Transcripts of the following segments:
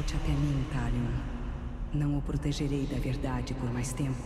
Volte até mim, Talion. Não o protegerei da verdade por mais tempo.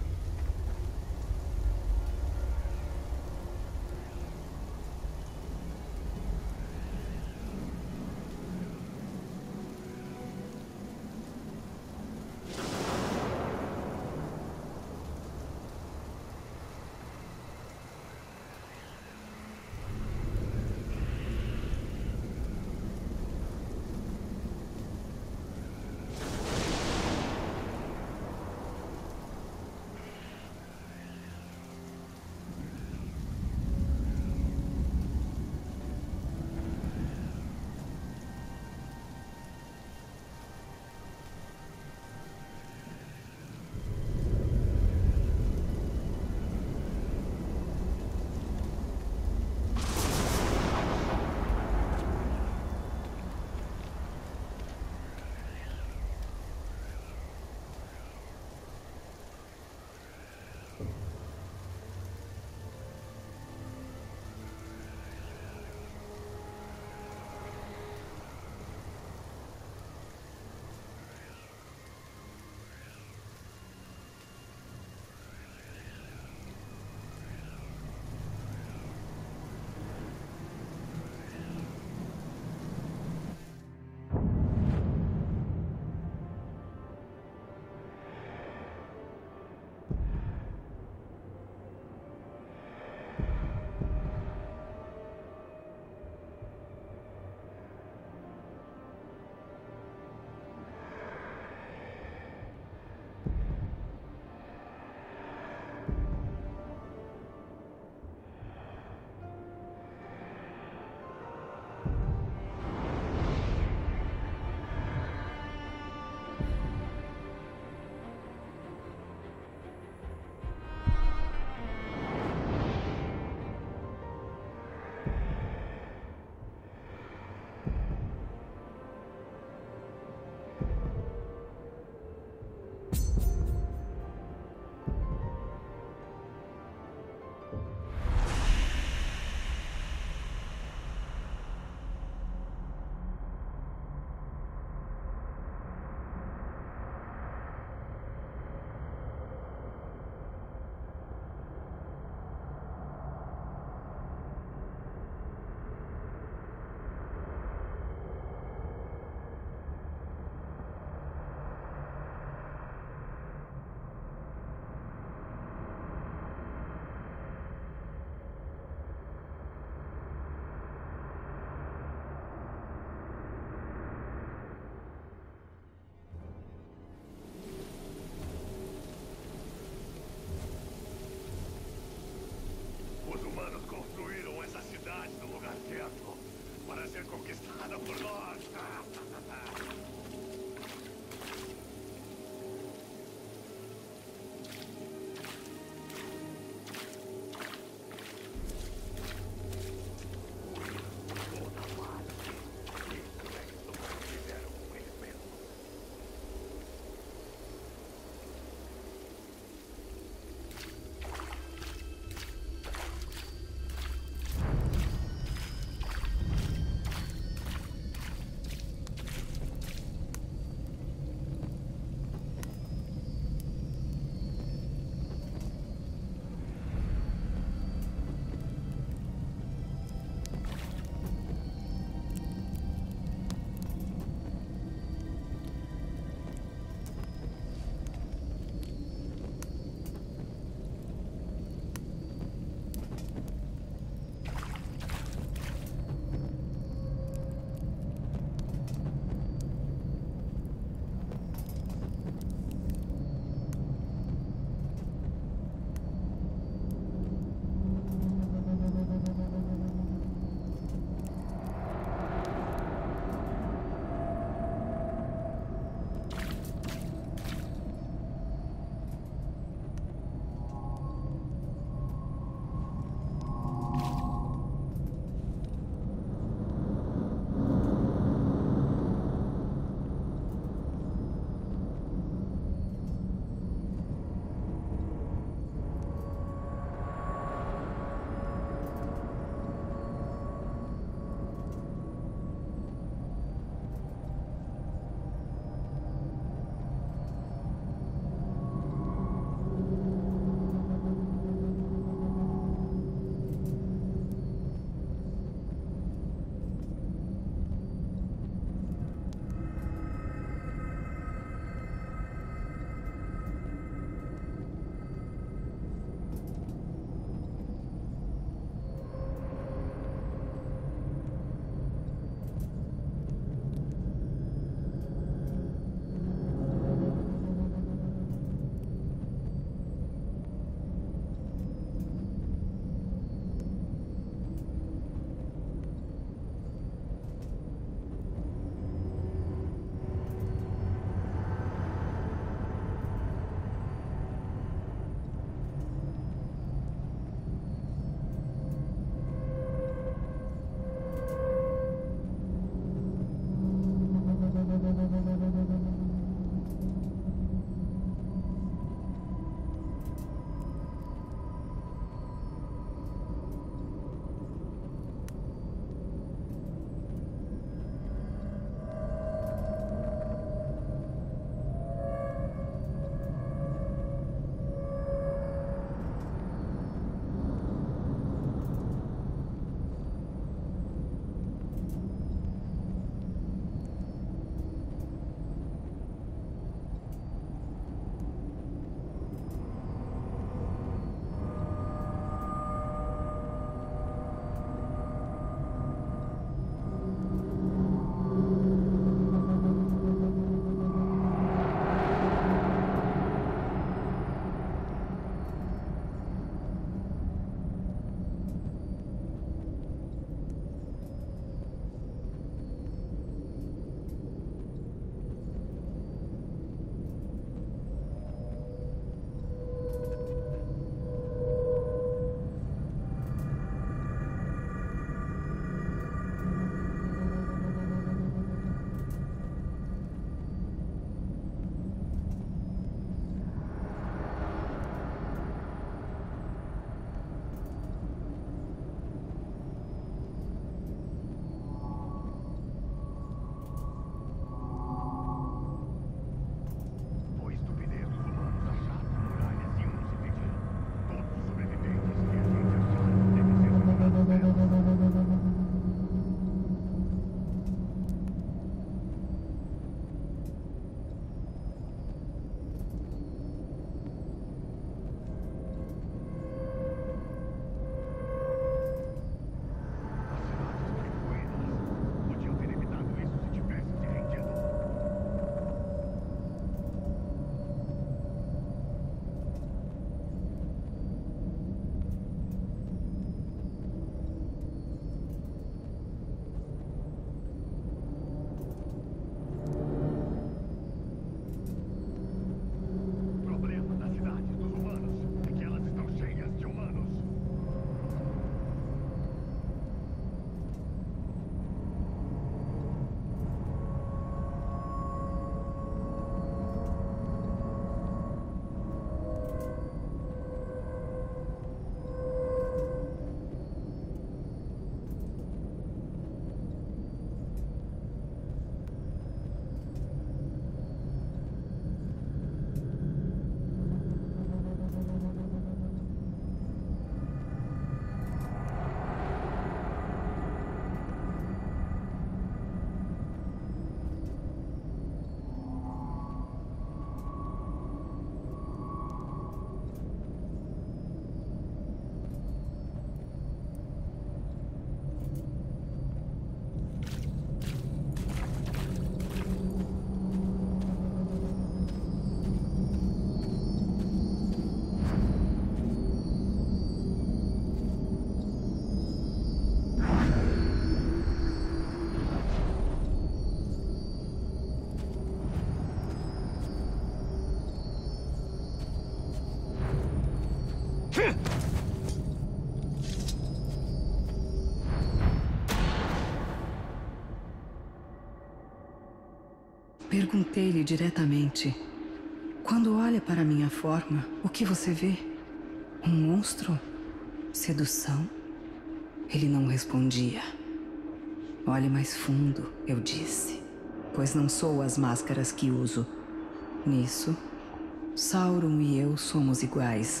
Perguntei-lhe diretamente: quando olha para minha forma, o que você vê? Um monstro? Sedução? Ele não respondia. Olhe mais fundo, eu disse, pois não sou as máscaras que uso. Nisso, Sauron e eu somos iguais.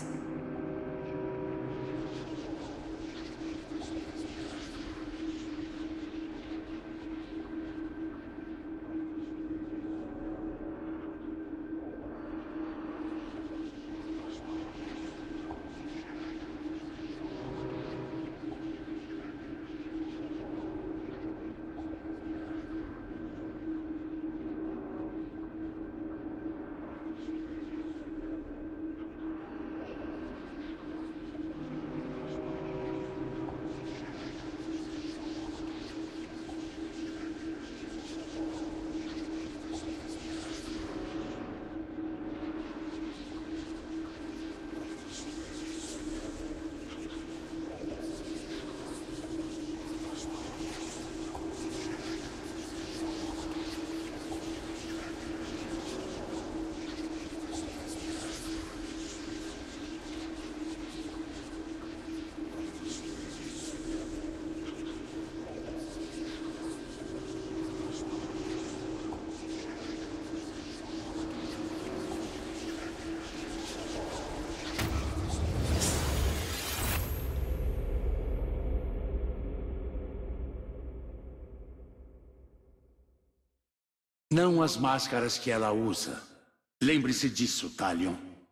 Não as máscaras que ela usa. Lembre-se disso, Talion.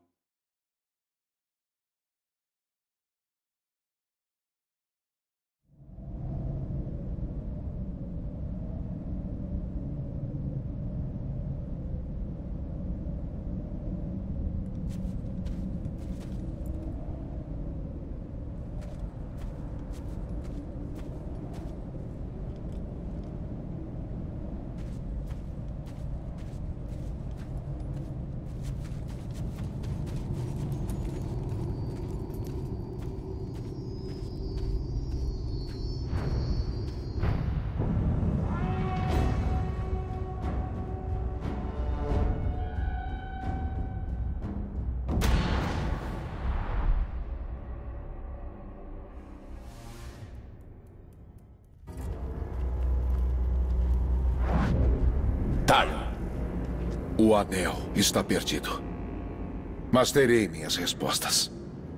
Talion. O anel está perdido. Mas terei minhas respostas.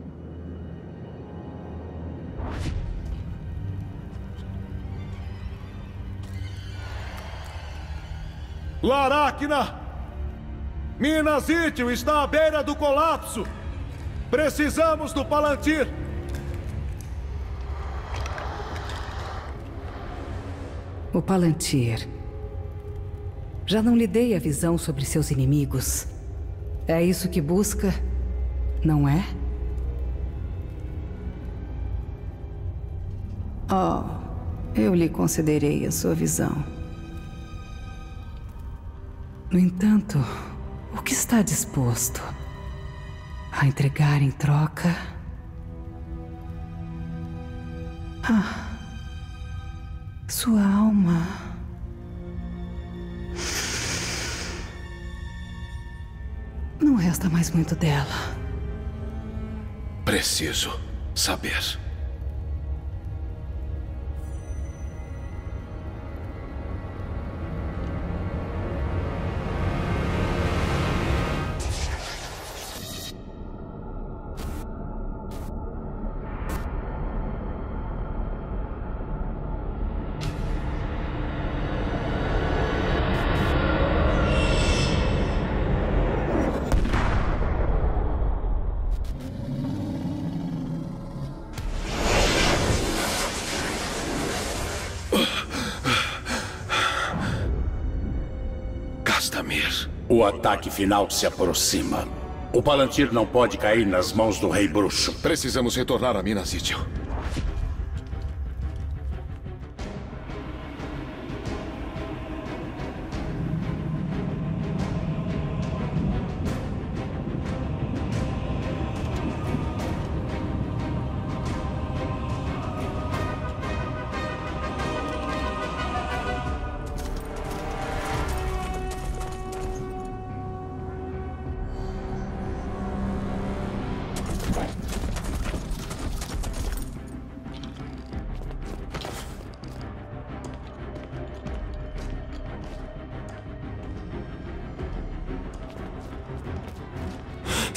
Laracna! Minas Ithil está à beira do colapso! Precisamos do Palantir! O Palantir. Já não lhe dei a visão sobre seus inimigos. É isso que busca, não é? Oh, eu lhe concederei a sua visão. No entanto, o que está disposto a entregar em troca? Sua alma. Não resta mais muito dela. Preciso saber. O ataque final se aproxima. O Palantir não pode cair nas mãos do Rei Bruxo. Precisamos retornar a Minas Ithil.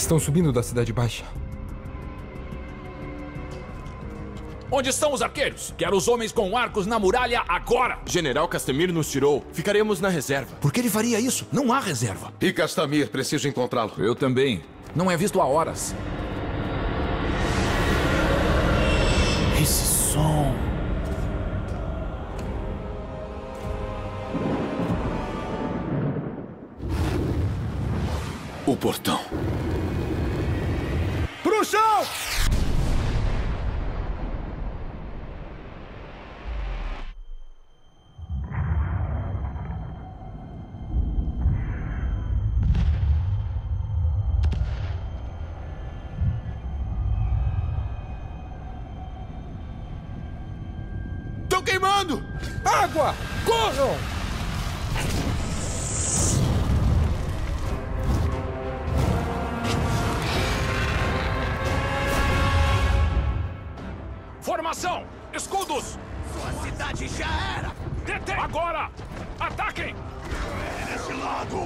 Estão subindo da Cidade Baixa. Onde estão os arqueiros? Quero os homens com arcos na muralha agora! General Castamir nos tirou. Ficaremos na reserva. Por que ele faria isso? Não há reserva. E Castamir, preciso encontrá-lo. Eu também. Não é visto há horas. Esse som... O portão. Pro chão! Estão queimando! Água! Corram! Formação! Escudos! Sua cidade já era! Detém! Agora! Ataquem! Desse lado!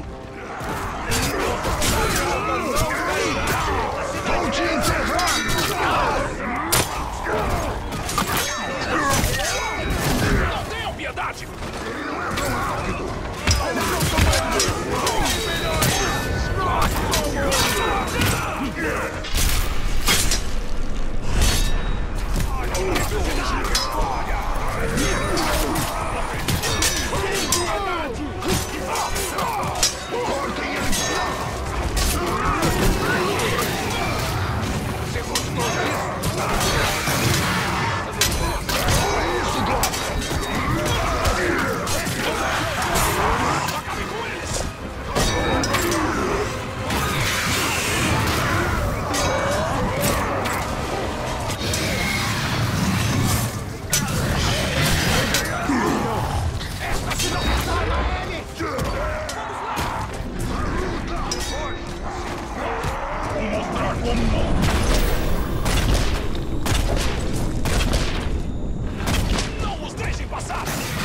Vou te enterrar! Não tenham piedade! Não os deixem passar!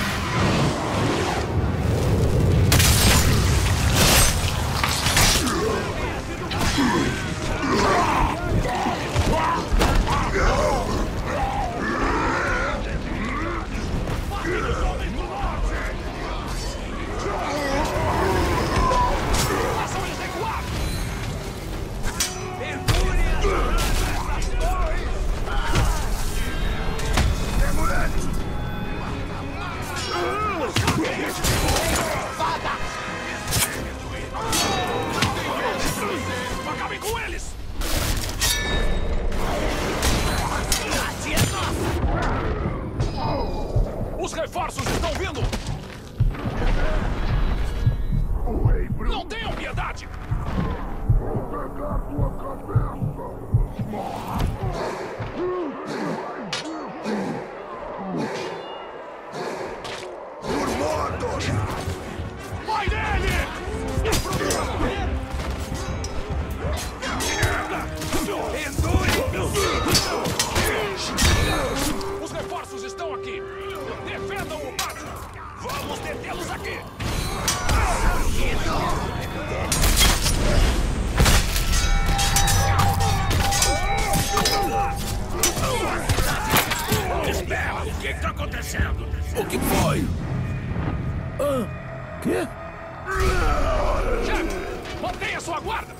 Façam eles recuar! Acabem com eles! Os reforços estão vindo! Não tenham piedade! Vai nele! Os reforços estão aqui! Defendam o pátio! Vamos detê-los aqui! Espera! O que está acontecendo? O que foi? Quê? Chefe! Mantenha sua guarda!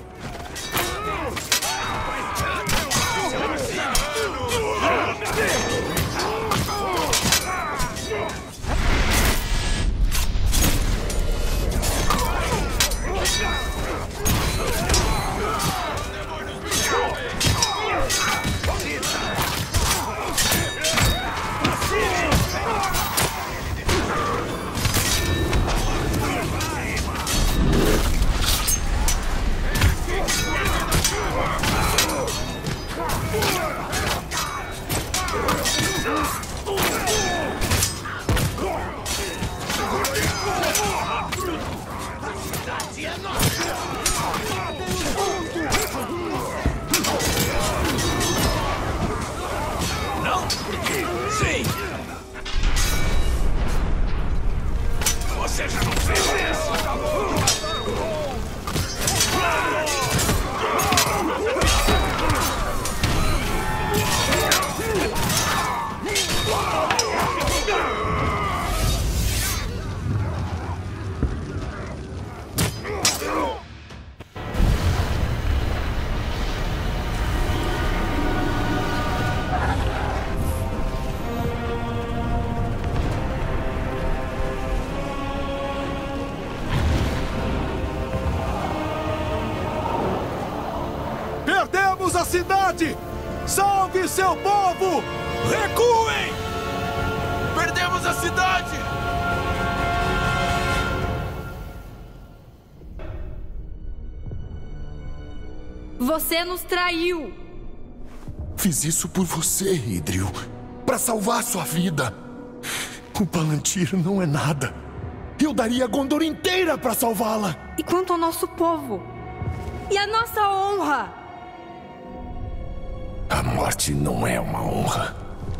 a cidade! Salve seu povo! Recuem! Perdemos a cidade! Você nos traiu! Fiz isso por você, Idril. Para salvar sua vida. O Palantir não é nada. Eu daria a Gondor inteira para salvá-la. E quanto ao nosso povo? E a nossa honra? A morte não é uma honra.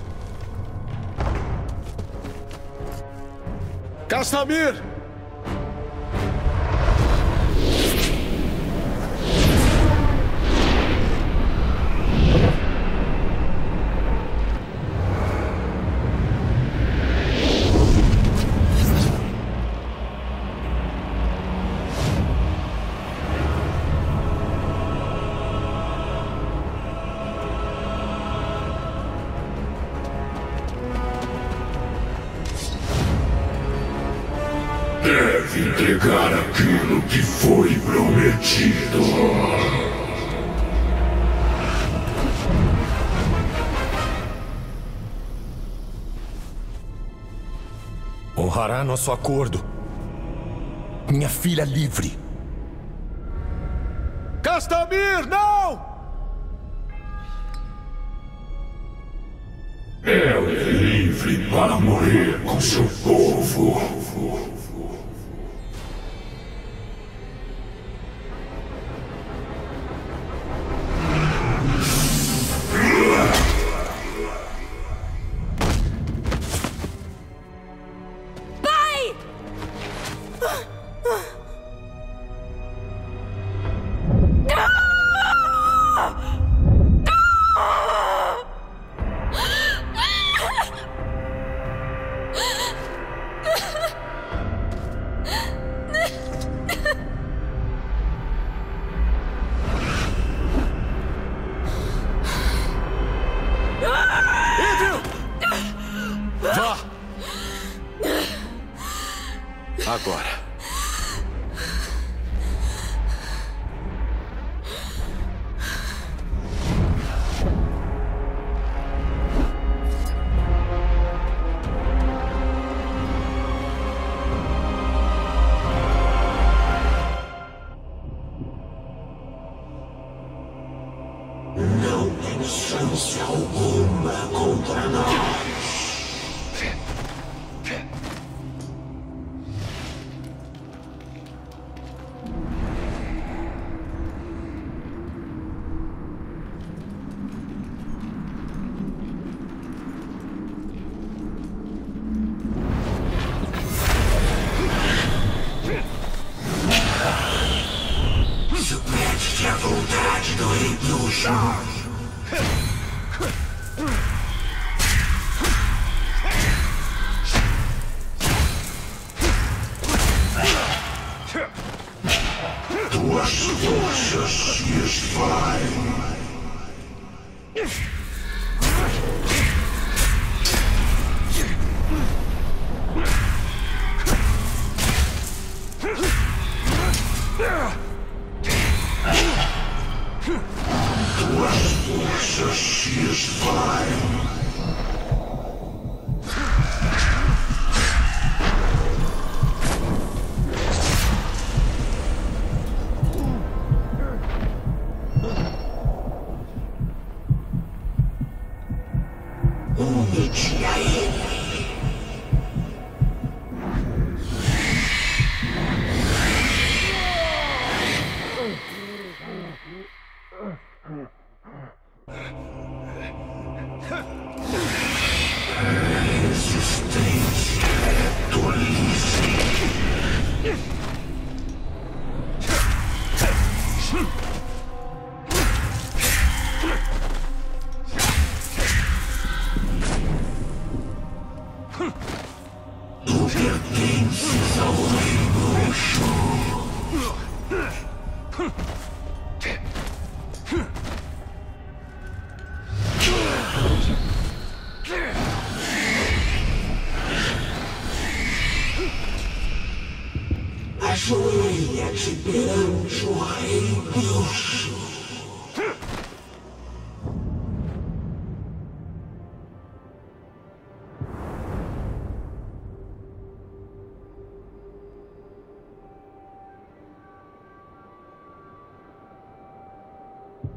Castamir! Deve entregar aquilo que foi prometido. Honrará nosso acordo. Minha filha livre. Castamir, não! Ela é livre para morrer com seu povo. Agora. Não tem chance alguma contra nós. Submete-te à vontade do Rei Bruxo. Tuas forças se esvaem. Tuas forças se esvaem. Une-te a ele. Resistência é tolice. Tu pertences ao Rei Bruxo. Ajoelha-te perante o Rei Bruxo.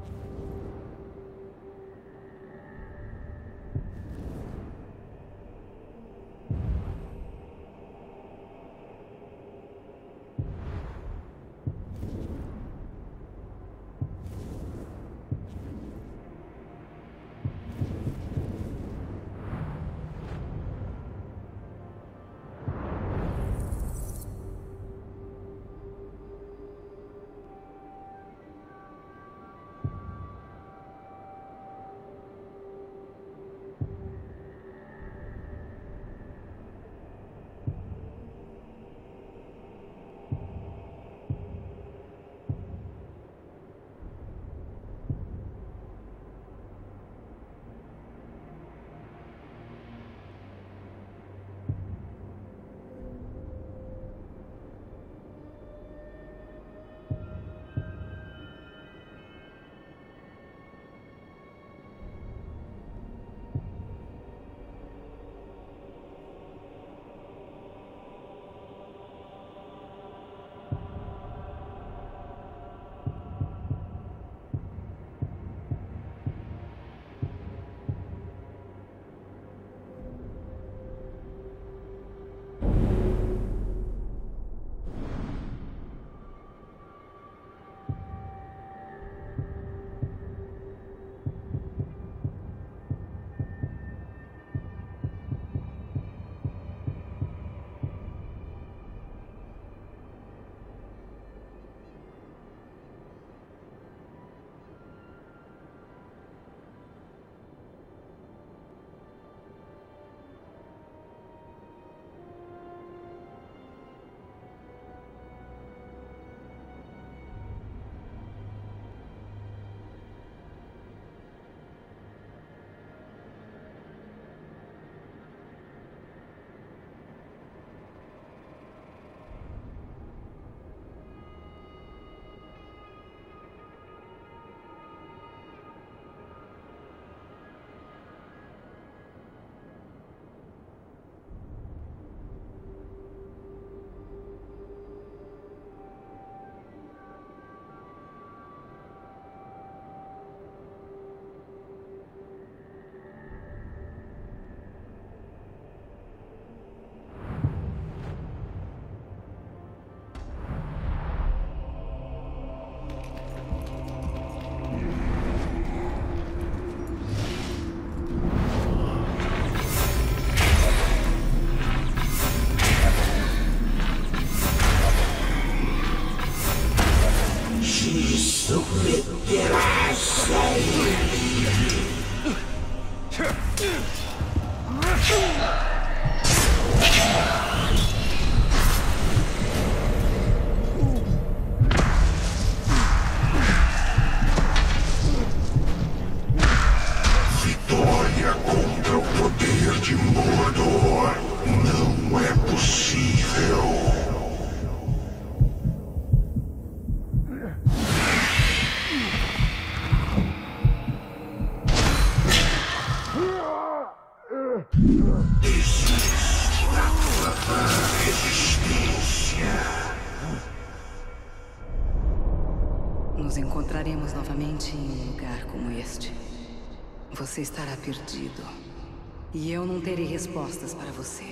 Nos encontraremos novamente em um lugar como este. Você estará perdido. E eu não terei respostas para você.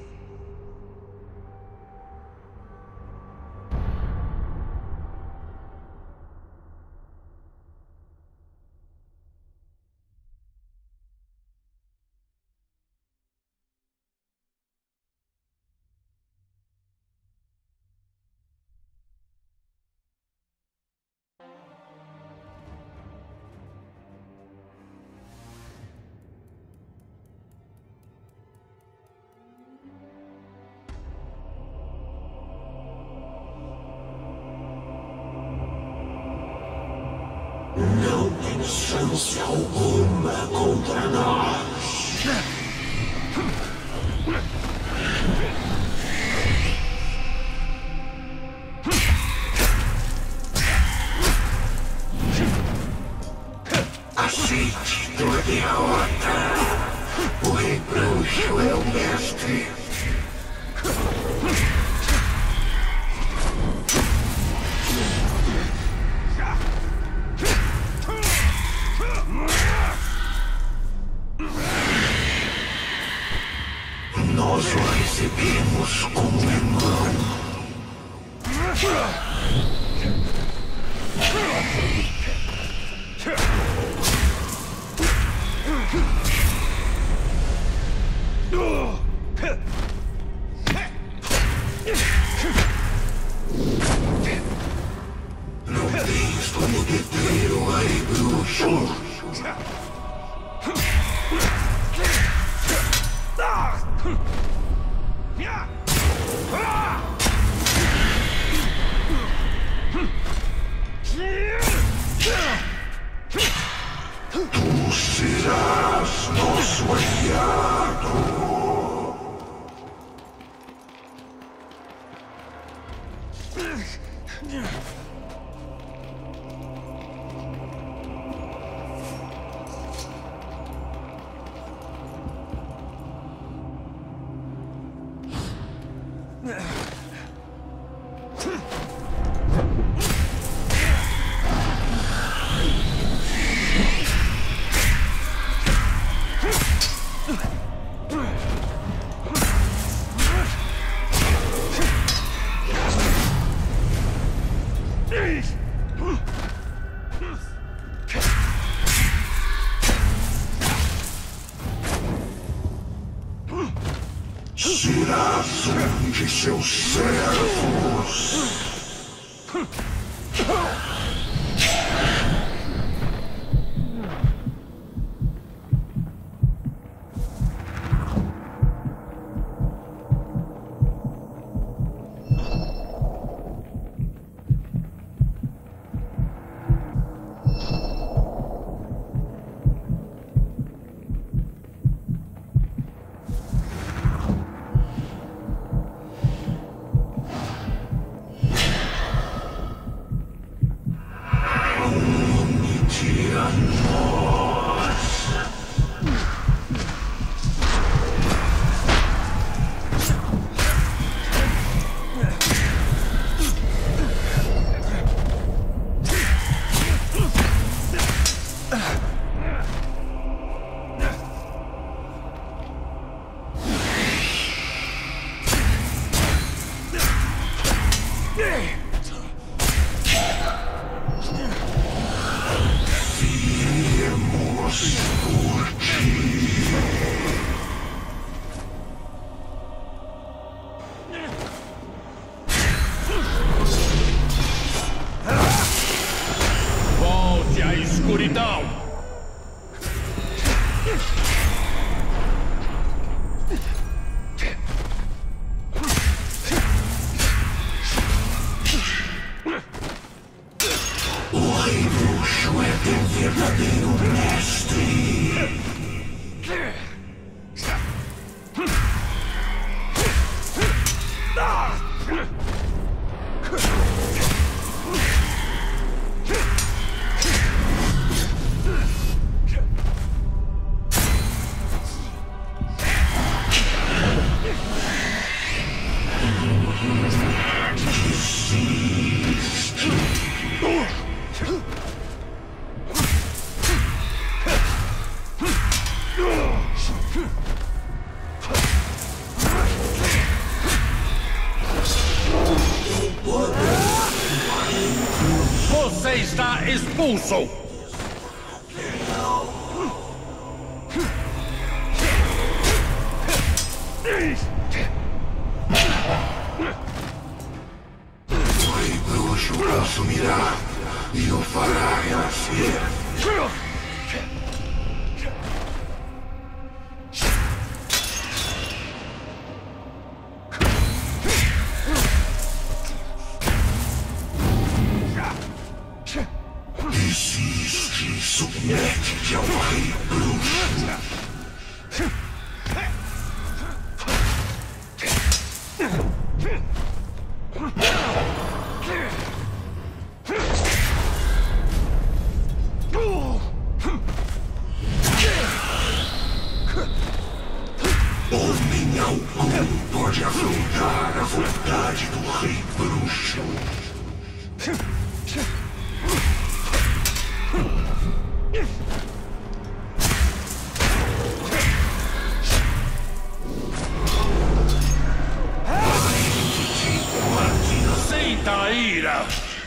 Não tem chance alguma contra nós. Aceite tua derrota. O Rei Bruxo é o mestre. Não tens como deter o Rei Bruxo. Tu serás nosso aliado. Serás um de seus servos. Volte à escuridão! O Rei Bruxo é teu verdadeiro mestre. Você está expulso! O Rei Bruxo assumirá e o fará renascer. Desiste e submete-te ao Rei Bruxo. Homem algum pode afrontar a vontade do Rei Bruxo. Sinta sua ira!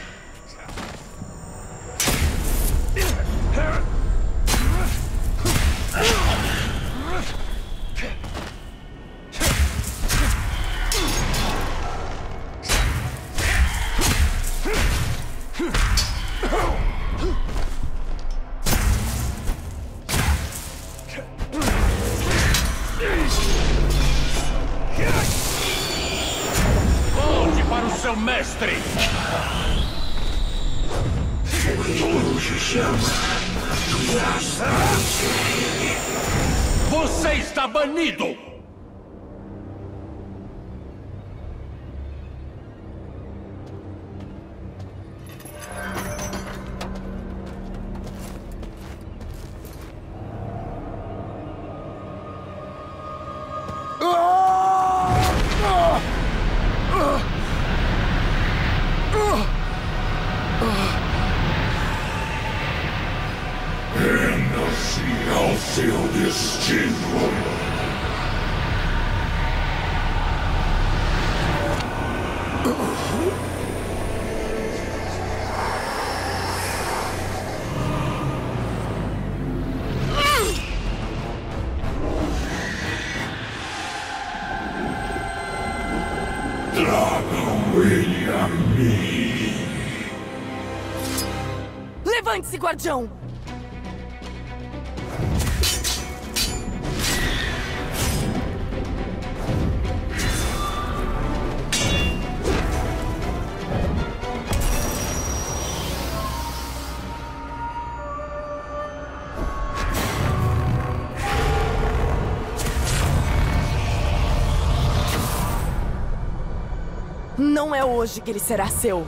Volte para o seu mestre! O relógio chama. Você está banido! Renda-se ao seu destino. Tragam ele a mim. Levante-se, guardião! Não é hoje que ele será seu.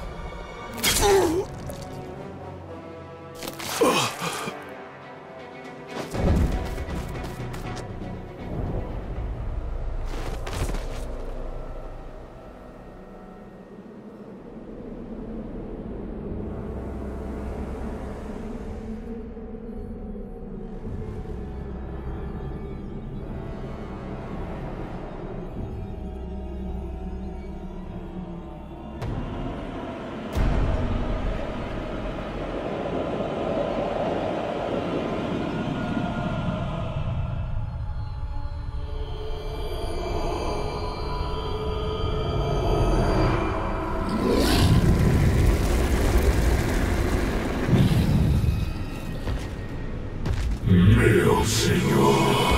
Meu senhor,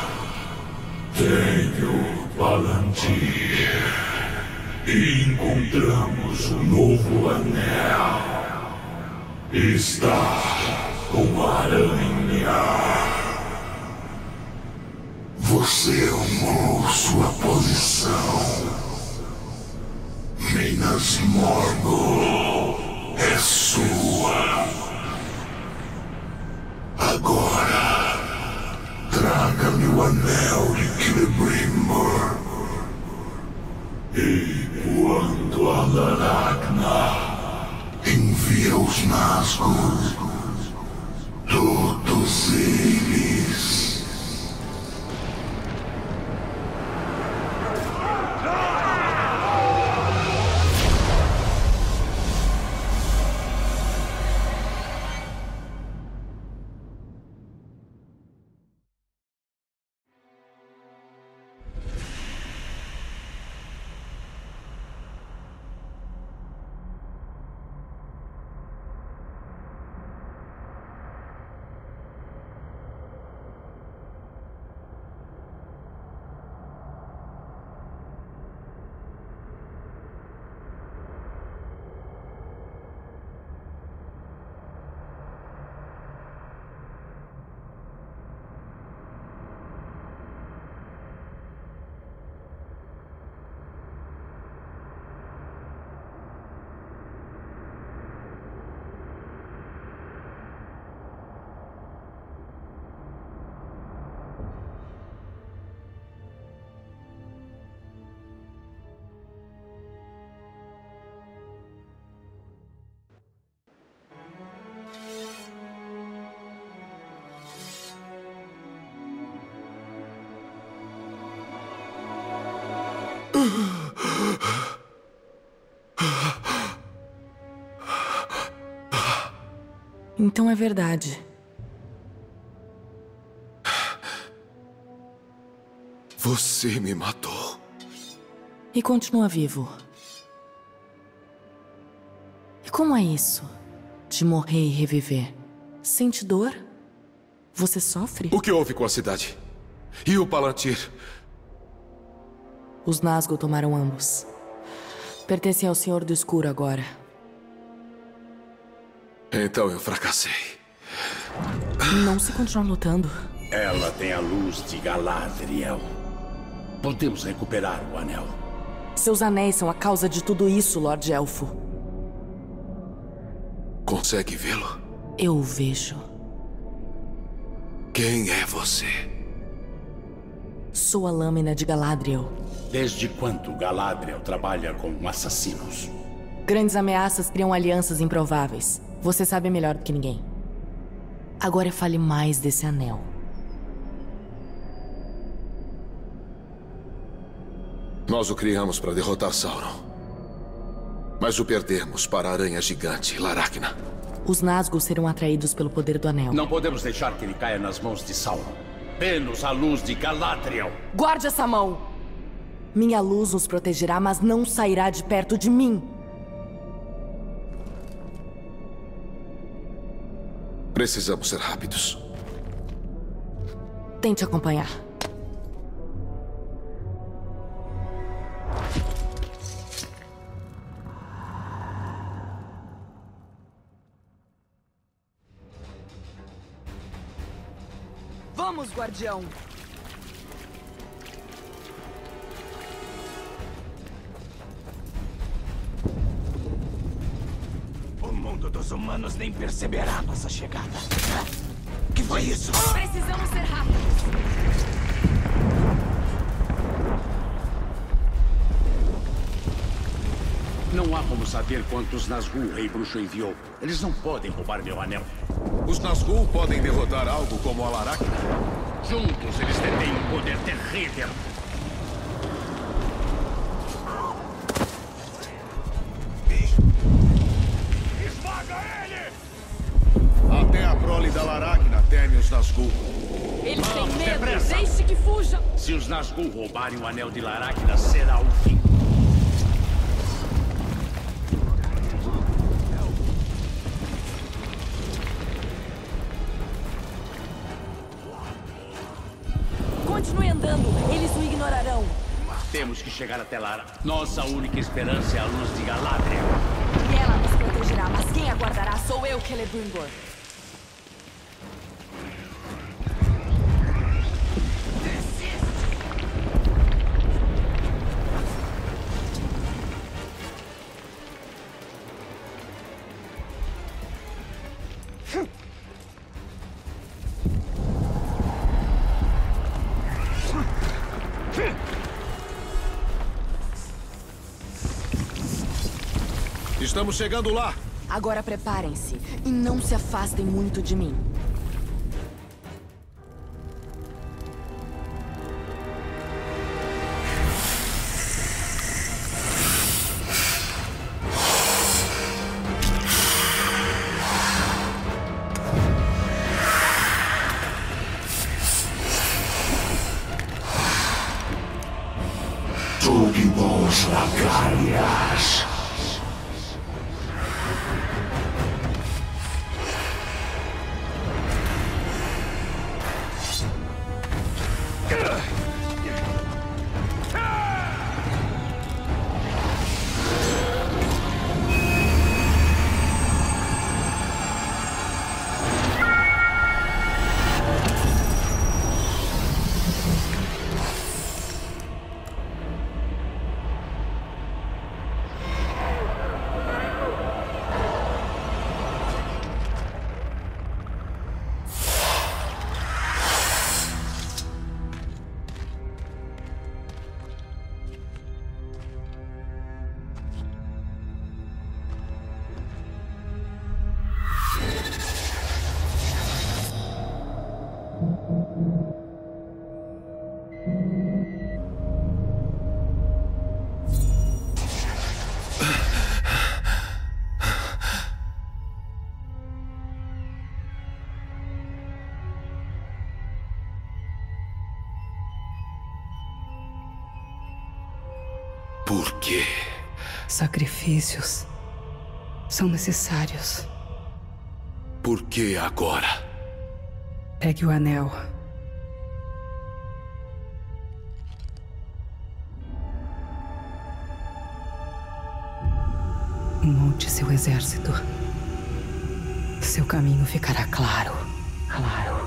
tenho Palantir. E encontramos um novo anel. Está com aranha. Você arrumou sua posição. Minas Morgul é sua. Agora, traga-me o anel de Celebrimbor. E quando a Laragna envia os Nazgûl, todos eles... Então é verdade. Você me matou. E continua vivo. E como é isso? De morrer e reviver? Sente dor? Você sofre? O que houve com a cidade? E o Palantir? Os Nazgûl tomaram ambos. Pertencem ao Senhor do Escuro agora. Então eu fracassei. Não se continuar lutando. Ela tem a luz de Galadriel. Podemos recuperar o anel. Seus anéis são a causa de tudo isso, Lorde Elfo. Consegue vê-lo? Eu o vejo. Quem é você? Sou a lâmina de Galadriel. Desde quando Galadriel trabalha com assassinos? Grandes ameaças criam alianças improváveis. Você sabe melhor do que ninguém. Agora fale mais desse anel. Nós o criamos para derrotar Sauron. Mas o perdemos para a aranha gigante, Laracna. Os Nazgûl serão atraídos pelo poder do anel. Não podemos deixar que ele caia nas mãos de Sauron. Dê-nos a luz de Galadriel. Guarde essa mão! Minha luz nos protegerá, mas não sairá de perto de mim. Precisamos ser rápidos. Tente acompanhar. Vamos, guardião! O mundo dos humanos nem perceberá nossa chegada. O que foi isso? Precisamos ser rápidos. Não há como saber quantos Nazgûl o Rei Bruxo enviou. Eles não podem roubar meu anel. Os Nazgûl podem derrotar algo como a Laracna? Juntos eles detêm um poder terrível. Esmaga ele! Até a prole da Laracna teme os Nazgûl. Eles têm Vamos, medo. depressa. Deixe que fujam. Se os Nazgûl roubarem o anel de Laracna, será o fim. Continue andando. Eles o ignorarão. Temos que chegar até Lara. Nossa única esperança é a luz de Galadriel. E ela nos protegerá, mas quem aguardará sou eu, Celebrimbor. Estamos chegando lá. Agora preparem-se e não se afastem muito de mim. Subimos lacaias. Por quê? Sacrifícios são necessários. Por que agora? Pegue o anel. Monte seu exército. Seu caminho ficará claro. Claro.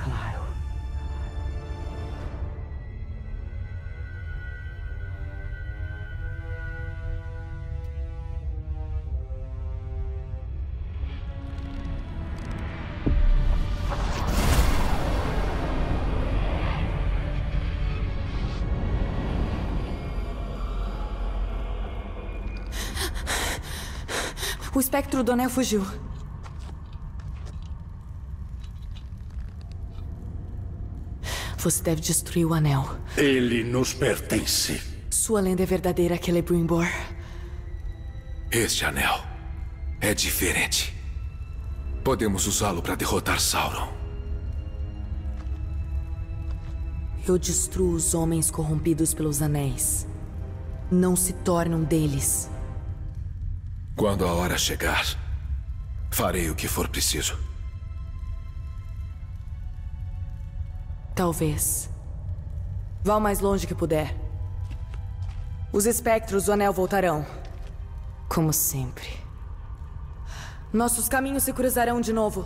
O espectro do anel fugiu. Você deve destruir o anel. Ele nos pertence. Sua lenda é verdadeira, Celebrimbor. Este anel é diferente. Podemos usá-lo para derrotar Sauron. Eu destruo os homens corrompidos pelos anéis. Não se tornam deles. Quando a hora chegar, farei o que for preciso. Talvez. Vá o mais longe que puder. Os espectros do anel voltarão. Como sempre. Nossos caminhos se cruzarão de novo.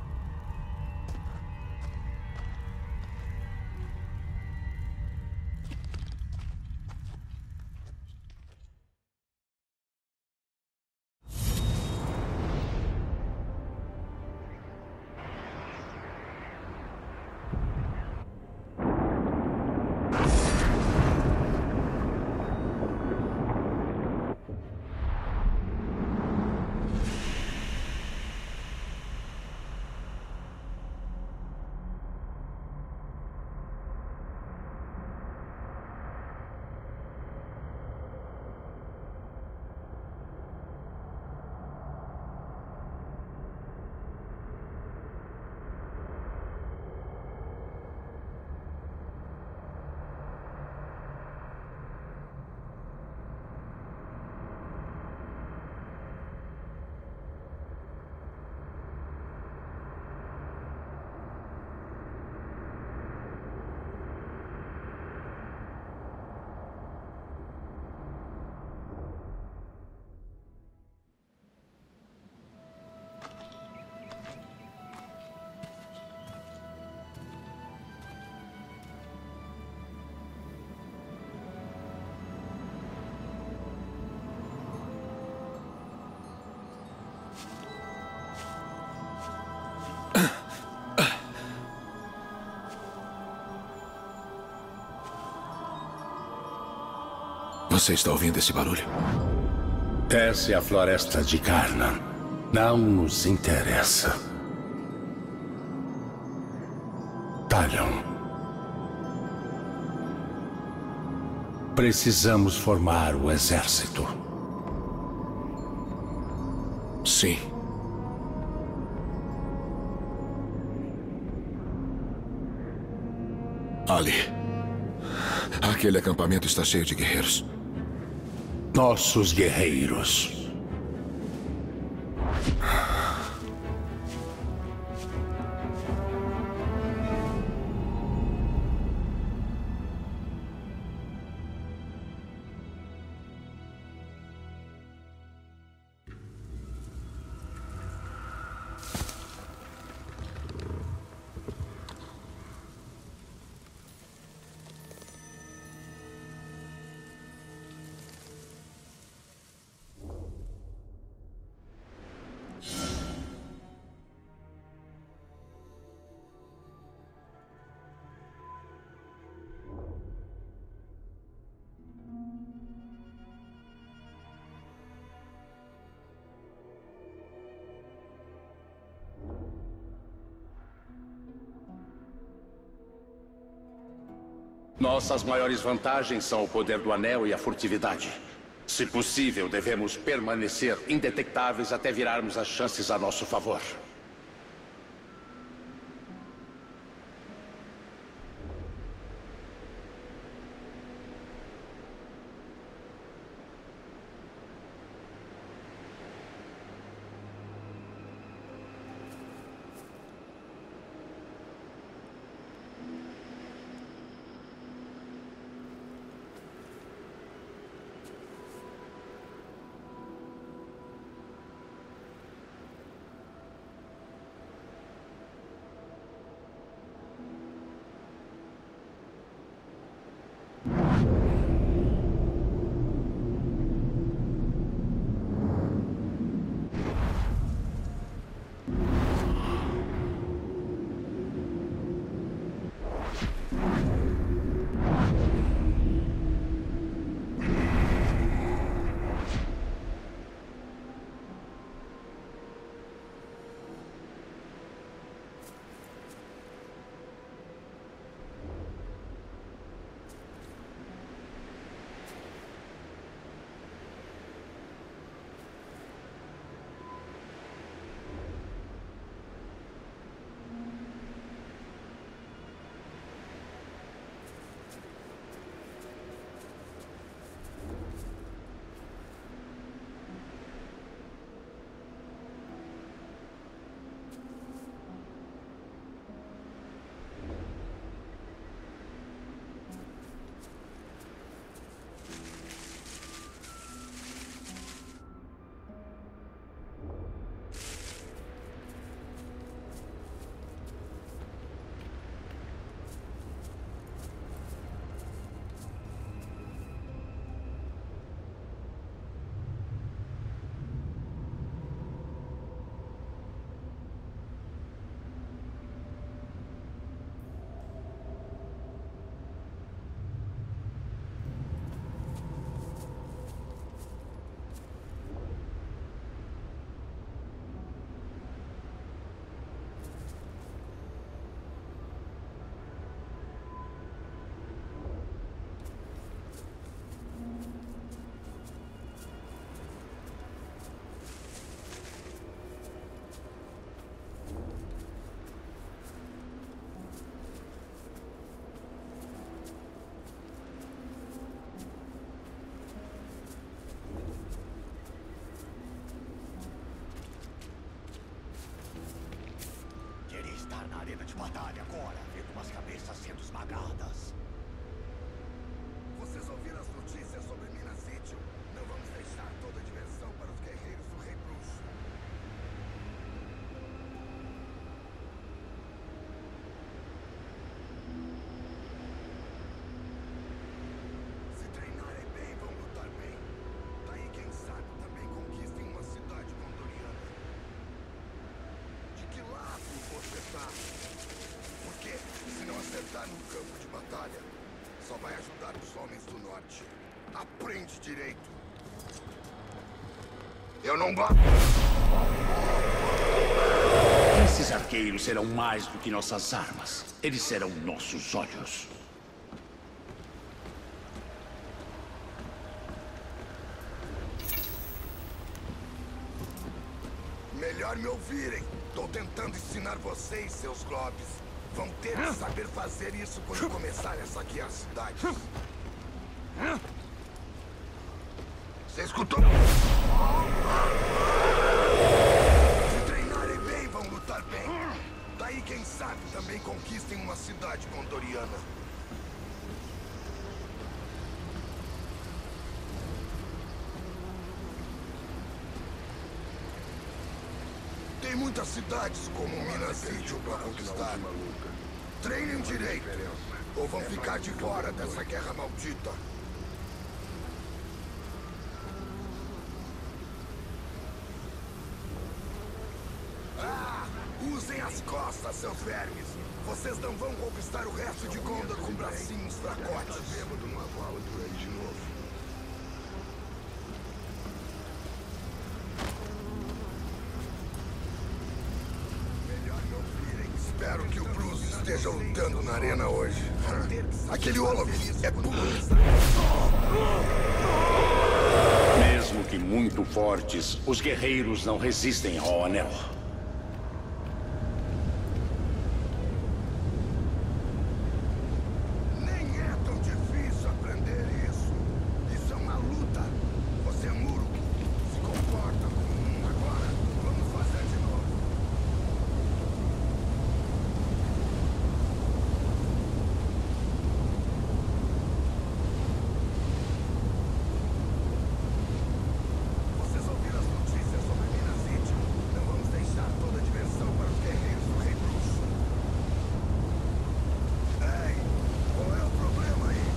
Você está ouvindo esse barulho? Essa é a floresta de Carnan. Não nos interessa. Talion. Precisamos formar o exército. Sim. Ali. Aquele acampamento está cheio de guerreiros. Nossos guerreiros. Nossas maiores vantagens são o poder do anel e a furtividade. Se possível, devemos permanecer indetectáveis até virarmos as chances a nosso favor. cena de batalha agora, vendo umas cabeças sendo esmagadas. Vocês ouviram as notícias sobre Minas Ithil? Não vamos deixar toda a diversão para os guerreiros do Rei Bruxo. Se treinarem bem, vão lutar bem. Daí, quem sabe, também conquistem uma cidade gondoriana. De que lado você tá? Porque, se não acertar no campo de batalha, só vai ajudar os homens do norte. Aprende direito. Eu não bato. Esses arqueiros serão mais do que nossas armas. Eles serão nossos olhos. Melhor me ouvirem. Tô tentando ensinar vocês, seus globes. Vão ter que saber fazer isso quando começarem a saquear cidades. Você escutou? Se treinarem bem, vão lutar bem. Daí, quem sabe, também conquistem uma cidade gondoriana. Tem muitas cidades como Minas Ithil para conquistar. Treinem direito, ou vão ficar de fora dessa guerra maldita. Usem as costas, seus vermes. Vocês não vão conquistar o resto de Gondor com bracinhos fracotes. Bêbado numa vala por aí de novo. Espero que o Bruce esteja lutando na arena hoje. Aquele Olaf é puro. Mesmo que muito fortes, os guerreiros não resistem ao anel. Nem é tão difícil aprender isso. Isso é uma luta. Você é muro. Se comporta como um agora. Vamos fazer de novo. Vocês ouviram as notícias sobre Minas Ithil? Não vamos deixar toda a diversão para os guerreiros do Rei Bruxo. Ei, qual é o problema aí?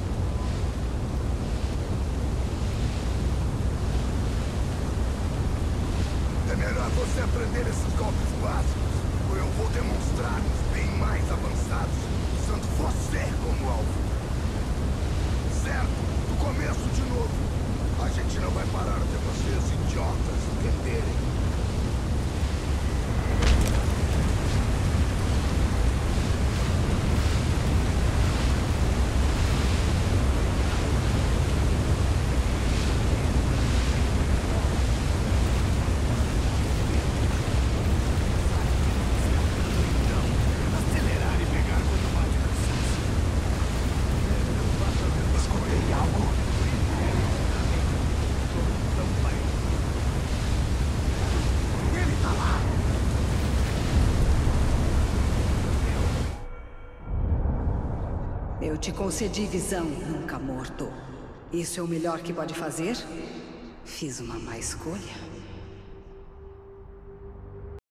É melhor você aprender esses golpes básicos, ou eu vou demonstrar uns bem mais avançados, usando você como alvo. Certo, do começo de novo. A gente não vai parar até vocês, idiotas, entenderem. Acelerar e pegar quando bate cansaço. Escutei algo. Ele tá lá. Eu te concedi visão, nunca morto. Isso é o melhor que pode fazer? Fiz uma má escolha.